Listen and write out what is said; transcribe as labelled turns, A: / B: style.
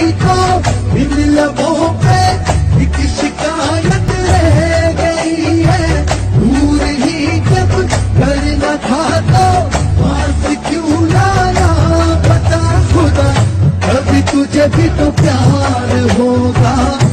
A: तो इन लबों पे एक शिकायत रह गई है, दूर ही जब करना था तो पास क्यों लाया बता खुदा, कभी तुझे भी तो प्यार होगा।